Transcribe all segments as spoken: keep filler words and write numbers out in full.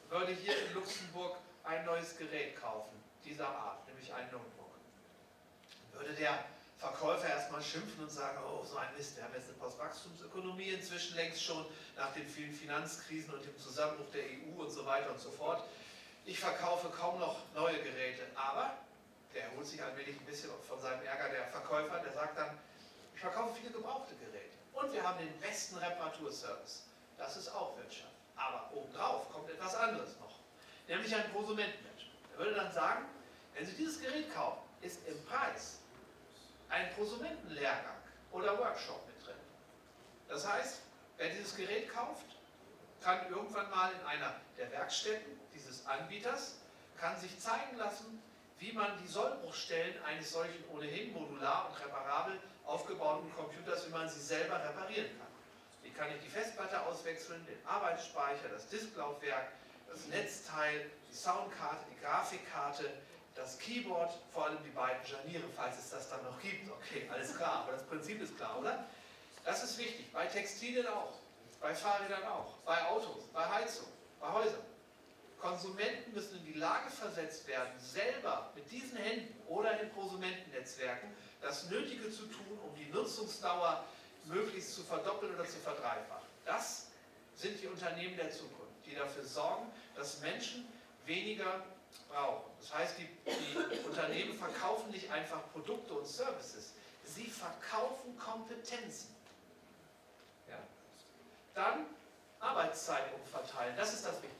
würde hier in Luxemburg ein neues Gerät kaufen, dieser Art, nämlich ein Notebook, würde der Verkäufer erstmal schimpfen und sagen, oh, so ein Mist, wir haben jetzt eine Postwachstumsökonomie inzwischen längst schon, nach den vielen Finanzkrisen und dem Zusammenbruch der E U und so weiter und so fort. Ich verkaufe kaum noch neue Geräte, aber der erholt sich allmählich ein bisschen von seinem Ärger, der Verkäufer, der sagt dann, ich verkaufe viele gebrauchte Geräte und wir haben den besten Reparaturservice. Das ist auch Wirtschaft. Aber obendrauf kommt etwas anderes noch, nämlich ein Prosumentenmanagement. Er würde dann sagen, wenn Sie dieses Gerät kaufen, ist im Preis ein Prosumentenlehrgang oder Workshop mit drin. Das heißt, wer dieses Gerät kauft, kann irgendwann mal in einer der Werkstätten dieses Anbieters, kann sich zeigen lassen, wie man die Sollbruchstellen eines solchen ohnehin modular und reparabel aufgebauten Computers, wie man sie selber reparieren kann. Wie kann ich die Festplatte auswechseln, den Arbeitsspeicher, das Disklaufwerk, das Netzteil, die Soundkarte, die Grafikkarte, das Keyboard, vor allem die beiden Scharniere, falls es das dann noch gibt. Okay, alles klar, aber das Prinzip ist klar, oder? Das ist wichtig, bei Textilien auch, bei Fahrrädern auch, bei Autos, bei Heizung, bei Häusern. Konsumenten müssen in die Lage versetzt werden, selber mit diesen Händen oder in Prosumentennetzwerken das Nötige zu tun, um die Nutzungsdauer möglichst zu verdoppeln oder zu verdreifachen. Das sind die Unternehmen der Zukunft, die dafür sorgen, dass Menschen weniger brauchen. Das heißt, die, die Unternehmen verkaufen nicht einfach Produkte und Services, sie verkaufen Kompetenzen. Ja. Dann Arbeitszeit umverteilen, das ist das Wichtigste.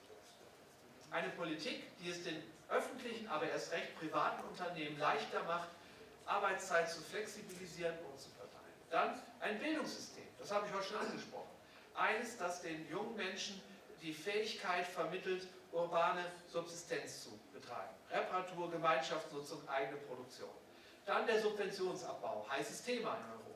Eine Politik, die es den öffentlichen, aber erst recht privaten Unternehmen leichter macht, Arbeitszeit zu flexibilisieren und zu verteilen. Dann ein Bildungssystem, das habe ich heute schon angesprochen. Eines, das den jungen Menschen die Fähigkeit vermittelt, urbane Subsistenz zu betreiben. Reparatur, Gemeinschaftsnutzung, eigene Produktion. Dann der Subventionsabbau, heißes Thema in Europa.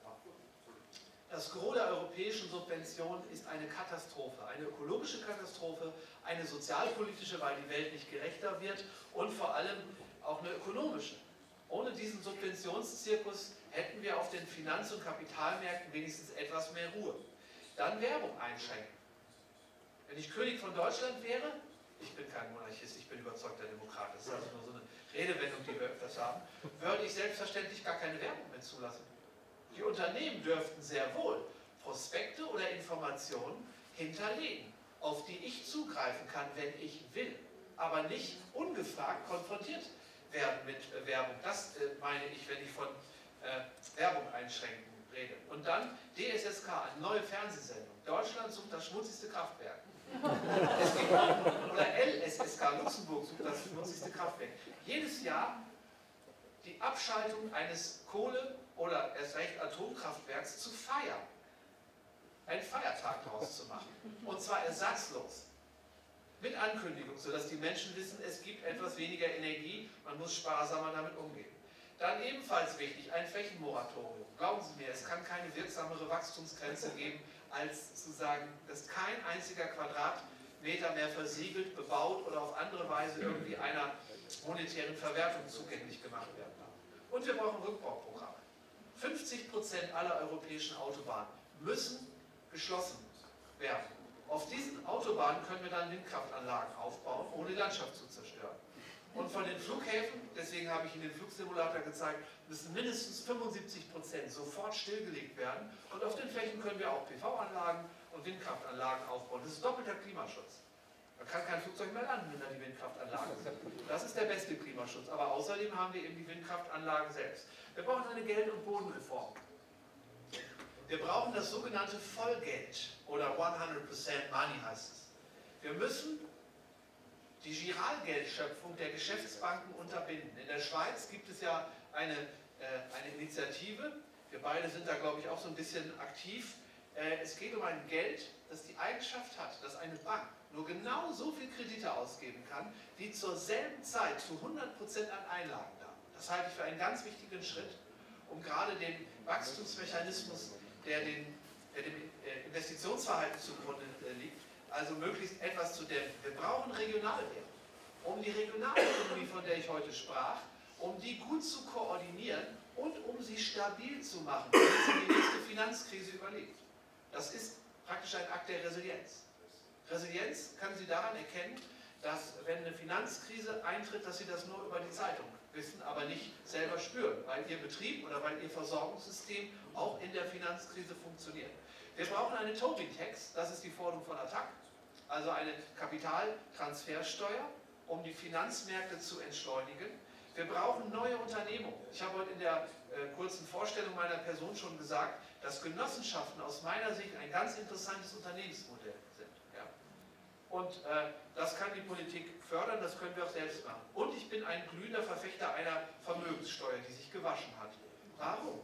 Das Gros der europäischen Subventionen ist eine Katastrophe, eine ökologische Katastrophe, eine sozialpolitische, weil die Welt nicht gerechter wird und vor allem auch eine ökonomische. Ohne diesen Subventionszirkus hätten wir auf den Finanz- und Kapitalmärkten wenigstens etwas mehr Ruhe. Dann Werbung einschränken. Wenn ich König von Deutschland wäre, ich bin kein Monarchist, ich bin überzeugter Demokrat, das ist also nur so eine Redewendung, die wir öfters haben, würde ich selbstverständlich gar keine Werbung mehr zulassen. Die Unternehmen dürften sehr wohl Prospekte oder Informationen hinterlegen, auf die ich zugreifen kann, wenn ich will, aber nicht ungefragt konfrontiert werden mit äh, Werbung. Das äh, meine ich, wenn ich von äh, Werbung einschränken rede. Und dann D S S K, eine neue Fernsehsendung. Deutschland sucht das schmutzigste Kraftwerk. Es gibt, oder L S S K, Luxemburg sucht das schmutzigste Kraftwerk. Jedes Jahr die Abschaltung eines Kohle- oder erst recht Atomkraftwerks zu feiern. Einen Feiertag daraus zu machen. Und zwar ersatzlos. Mit Ankündigung, sodass die Menschen wissen, es gibt etwas weniger Energie, man muss sparsamer damit umgehen. Dann ebenfalls wichtig, ein Flächenmoratorium. Glauben Sie mir, es kann keine wirksamere Wachstumsgrenze geben, als zu sagen, dass kein einziger Quadratmeter mehr versiegelt, bebaut oder auf andere Weise irgendwie einer monetären Verwertung zugänglich gemacht werden darf. Und wir brauchen Rückbauprogramme. fünfzig Prozent aller europäischen Autobahnen müssen geschlossen werden. Auf diesen Autobahnen können wir dann Windkraftanlagen aufbauen, ohne die Landschaft zu zerstören. Und von den Flughäfen, deswegen habe ich Ihnen den Flugsimulator gezeigt, müssen mindestens fünfundsiebzig Prozent sofort stillgelegt werden. Und auf den Flächen können wir auch P V-Anlagen und Windkraftanlagen aufbauen. Das ist doppelter Klimaschutz. Man kann kein Flugzeug mehr landen, wenn da die Windkraftanlagen sind. Das ist der beste Klimaschutz. Aber außerdem haben wir eben die Windkraftanlagen selbst. Wir brauchen eine Geld- und Bodenreform. Wir brauchen das sogenannte Vollgeld oder hundert Prozent Money heißt es. Wir müssen die Giralgeldschöpfung der Geschäftsbanken unterbinden. In der Schweiz gibt es ja eine, äh, eine Initiative, wir beide sind da glaube ich auch so ein bisschen aktiv. Äh, es geht um ein Geld, das die Eigenschaft hat, dass eine Bank nur genau so viel Kredite ausgeben kann, wie zur selben Zeit zu hundert Prozent an Einlagen da. Das halte ich für einen ganz wichtigen Schritt, um gerade den Wachstumsmechanismus, der, den, der dem Investitionsverhalten zugrunde liegt, also möglichst etwas zu dämpfen. Wir brauchen Regionalwährung, um die Regionalökonomie, von der ich heute sprach, um die gut zu koordinieren und um sie stabil zu machen, damit sie die nächste Finanzkrise überlebt. Das ist praktisch ein Akt der Resilienz. Resilienz können Sie daran erkennen, dass wenn eine Finanzkrise eintritt, dass Sie das nur über die Zeitung wissen, aber nicht selber spüren, weil Ihr Betrieb oder weil Ihr Versorgungssystem auch in der Finanzkrise funktioniert. Wir brauchen eine Tobin-Tax, das ist die Forderung von Attac, also eine Kapitaltransfersteuer, um die Finanzmärkte zu entschleunigen. Wir brauchen neue Unternehmungen. Ich habe heute in der äh, kurzen Vorstellung meiner Person schon gesagt, dass Genossenschaften aus meiner Sicht ein ganz interessantes Unternehmensmodell sind. Ja. Und äh, das kann die Politik fördern, das können wir auch selbst machen. Und ich bin ein glühender Verfechter einer Vermögenssteuer, die sich gewaschen hat. Warum?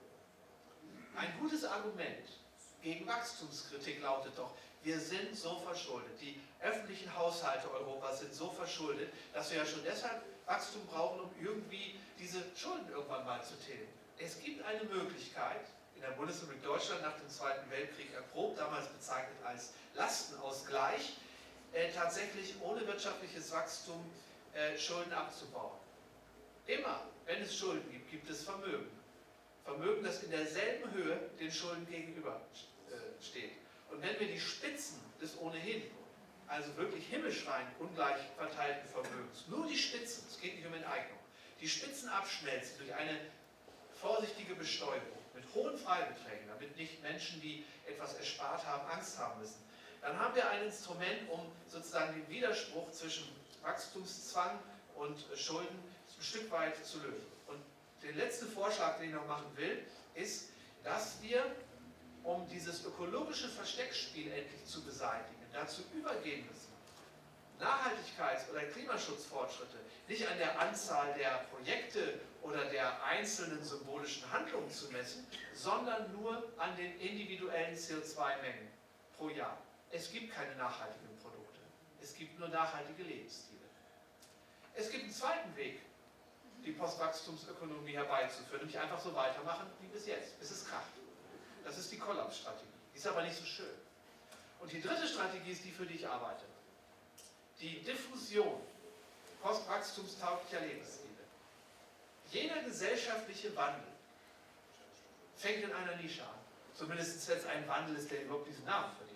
Ein gutes Argument gegen Wachstumskritik lautet doch, wir sind so verschuldet, die öffentlichen Haushalte Europas sind so verschuldet, dass wir ja schon deshalb Wachstum brauchen, um irgendwie diese Schulden irgendwann mal zu tilgen. Es gibt eine Möglichkeit, in der Bundesrepublik Deutschland nach dem Zweiten Weltkrieg erprobt, damals bezeichnet als Lastenausgleich, äh, tatsächlich ohne wirtschaftliches Wachstum äh, Schulden abzubauen. Immer, wenn es Schulden gibt, gibt es Vermögen. Vermögen, das in derselben Höhe den Schulden gegenüber äh, steht. Und wenn wir die Spitzen des ohnehin, also wirklich himmelschreiend ungleich verteilten Vermögens, nur die Spitzen, es geht nicht um Enteignung, die Spitzen abschmelzen durch eine vorsichtige Besteuerung mit hohen Freibeträgen, damit nicht Menschen, die etwas erspart haben, Angst haben müssen, dann haben wir ein Instrument, um sozusagen den Widerspruch zwischen Wachstumszwang und Schulden ein Stück weit zu lösen. Und der letzte Vorschlag, den ich noch machen will, ist, dass wir, um dieses ökologische Versteckspiel endlich zu beseitigen, dazu übergehen müssen, Nachhaltigkeits- oder Klimaschutzfortschritte nicht an der Anzahl der Projekte oder der einzelnen symbolischen Handlungen zu messen, sondern nur an den individuellen C O zwei Mengen pro Jahr. Es gibt keine nachhaltigen Produkte, es gibt nur nachhaltige Lebensstile. Es gibt einen zweiten Weg, die Postwachstumsökonomie herbeizuführen, nämlich einfach so weitermachen wie bis jetzt, bis es kracht. Das ist die Kollapsstrategie. Die ist aber nicht so schön. Und die dritte Strategie ist die, für die ich arbeite. Die Diffusion postwachstumstauglicher Lebensstile. Jeder gesellschaftliche Wandel fängt in einer Nische an. Zumindest wenn es ein Wandel ist, der überhaupt diesen Namen verdient.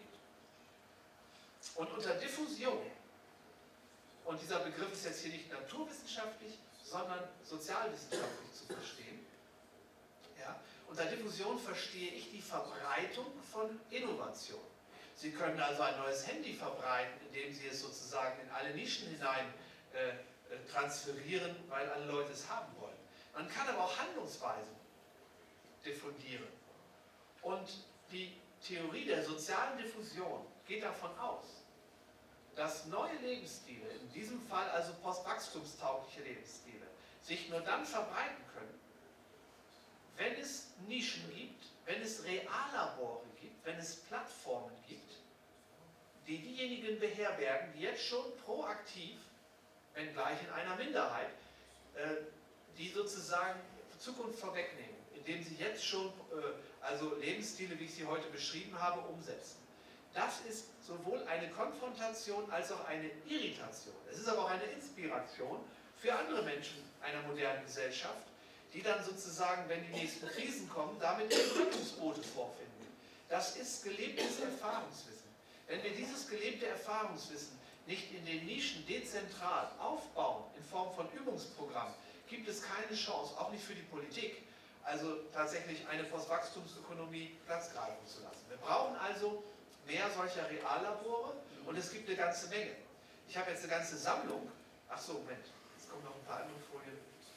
Und unter Diffusion, und dieser Begriff ist jetzt hier nicht naturwissenschaftlich, sondern sozialwissenschaftlich zu verstehen, ja, unter Diffusion verstehe ich die Verbreitung von Innovation. Sie können also ein neues Handy verbreiten, indem Sie es sozusagen in alle Nischen hinein äh, transferieren, weil alle Leute es haben wollen. Man kann aber auch Handlungsweisen diffundieren. Und die Theorie der sozialen Diffusion geht davon aus, dass neue Lebensstile, in diesem Fall also postwachstumstaugliche Lebensstile, sich nur dann verbreiten können, wenn es Nischen gibt, wenn es Reallabore gibt, wenn es Plattformen gibt, die diejenigen beherbergen, die jetzt schon proaktiv, wenngleich in einer Minderheit, äh, die sozusagen Zukunft vorwegnehmen, indem sie jetzt schon äh, also Lebensstile, wie ich sie heute beschrieben habe, umsetzen. Das ist sowohl eine Konfrontation als auch eine Irritation. Es ist aber auch eine Inspiration für andere Menschen einer modernen Gesellschaft, die dann sozusagen, wenn die nächsten Krisen kommen, damit Rettungsboote vorfinden. Das ist gelebtes Erfahrungswissen. Wenn wir dieses gelebte Erfahrungswissen nicht in den Nischen dezentral aufbauen, in Form von Übungsprogrammen, gibt es keine Chance, auch nicht für die Politik, also tatsächlich eine Postwachstumsökonomie Platz greifen zu lassen. Wir brauchen also mehr solcher Reallabore und es gibt eine ganze Menge. Ich habe jetzt eine ganze Sammlung. Ach so, Moment, jetzt kommen noch ein paar andere Folien.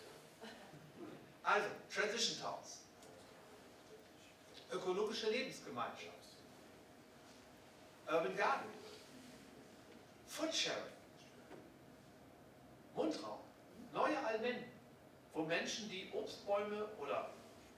Also, Transition Towns. Ökologische Lebensgemeinschaft. Urban Garden. Foodsharing. Mundraum. Neue Almenden, wo Menschen, die Obstbäume oder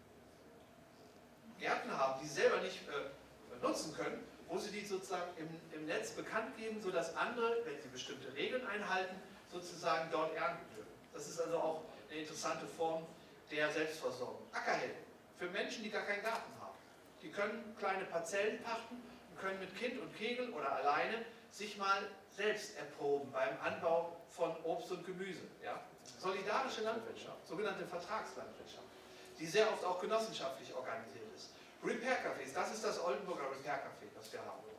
Gärten haben, die sie selber nicht äh, nutzen können, wo sie die sozusagen im, im Netz bekannt geben, sodass andere, wenn sie bestimmte Regeln einhalten, sozusagen dort ernten dürfen. Das ist also auch eine interessante Form der Selbstversorgung. Ackerhelden, für Menschen, die gar keinen Garten haben. Die können kleine Parzellen pachten und können mit Kind und Kegel oder alleine sich mal selbst erproben beim Anbau von Obst und Gemüse. Ja? Solidarische Landwirtschaft, sogenannte Vertragslandwirtschaft, die sehr oft auch genossenschaftlich organisiert ist. Repair-Cafés, das ist das Oldenburger Repair-Café, das wir haben.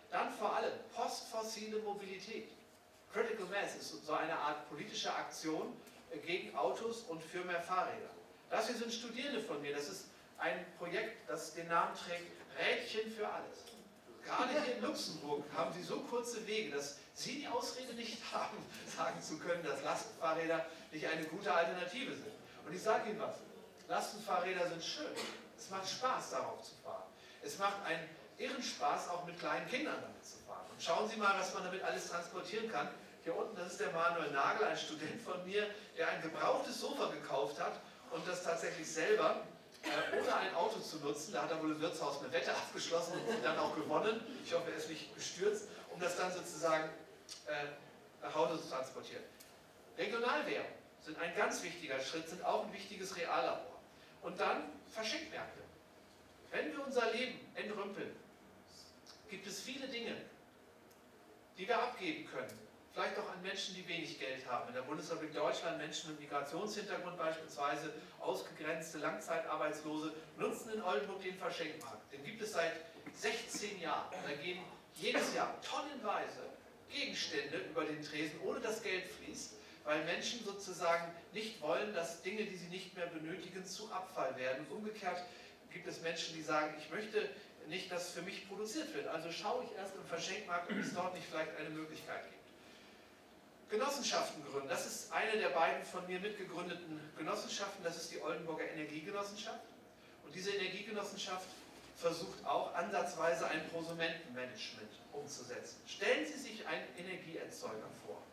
Dann vor allem postfossile Mobilität. Critical Mass ist so eine Art politische Aktion gegen Autos und für mehr Fahrräder. Das hier sind Studierende von mir. Das ist ein Projekt, das den Namen trägt Rädchen für alles. Gerade hier in Luxemburg haben sie so kurze Wege, dass sie die Ausrede nicht haben, sagen zu können, dass Lastenfahrräder nicht eine gute Alternative sind. Und ich sage Ihnen was, Lastenfahrräder sind schön. Es macht Spaß, darauf zu fahren. Es macht einen irren Spaß, auch mit kleinen Kindern damit zu fahren. Und schauen Sie mal, was man damit alles transportieren kann. Hier unten, das ist der Manuel Nagel, ein Student von mir, der ein gebrauchtes Sofa gekauft hat und das tatsächlich selber, äh, ohne ein Auto zu nutzen, da hat er wohl im Wirtshaus eine Wette abgeschlossen und dann auch gewonnen, ich hoffe, er ist nicht gestürzt, um das dann sozusagen äh, nach Hause zu transportieren. Regionalwährung sind ein ganz wichtiger Schritt, sind auch ein wichtiges Reallabor. Und dann Verschenkmärkte. Wenn wir unser Leben entrümpeln, gibt es viele Dinge, die wir abgeben können. Vielleicht auch an Menschen, die wenig Geld haben. In der Bundesrepublik Deutschland Menschen mit Migrationshintergrund beispielsweise, ausgegrenzte Langzeitarbeitslose, nutzen in Oldenburg den Verschenkmarkt. Den gibt es seit sechzehn Jahren. Da gehen jedes Jahr tonnenweise Gegenstände über den Tresen, ohne dass Geld fließt, weil Menschen sozusagen nicht wollen, dass Dinge, die sie nicht mehr benötigen, zu Abfall werden. Und umgekehrt gibt es Menschen, die sagen, ich möchte nicht, dass für mich produziert wird. Also schaue ich erst im Verschenkmarkt, ob es dort nicht vielleicht eine Möglichkeit gibt. Genossenschaften gründen. Das ist eine der beiden von mir mitgegründeten Genossenschaften. Das ist die Oldenburger Energiegenossenschaft. Und diese Energiegenossenschaft versucht auch ansatzweise ein Prosumentenmanagement umzusetzen. Stellen Sie sich einen Energieerzeuger vor.